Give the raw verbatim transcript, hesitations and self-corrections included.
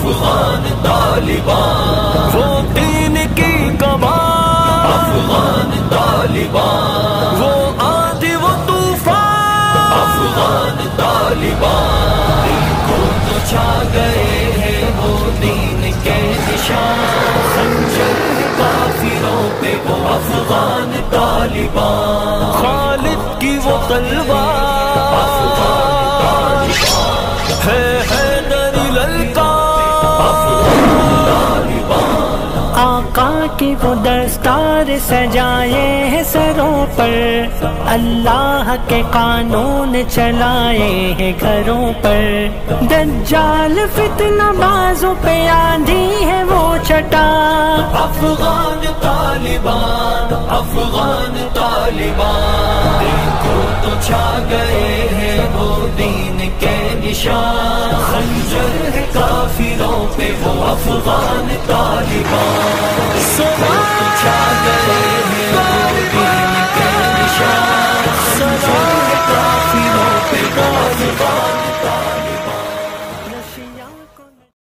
افغان طالبان، وہ دین کی کمان افغان طالبان، وہ آندھی وہ طوفان افغان طالبان، دل کو تو چھا گئے ہیں وہ دین کے نشان، خنجر کافروں پہ وہ افغان طالبان، خالد کی وہ تلوار افغان طالبان، ہے حیدری للکار افغان طالبان، آقا کی وہ دستار سجائے ہیں سروں پر، اللہ کے قانون چلائے ہیں گھروں پر، دجال فتنہ بازوں پہ آندھی ہے وہ چٹا، افغان طالبان افغان طالبان، دل کو تو چھا گئے ہیں وہ دین کے نشان، خنجر ہے کافروں پہ وہ افغان طالبان، دل کو تو چھا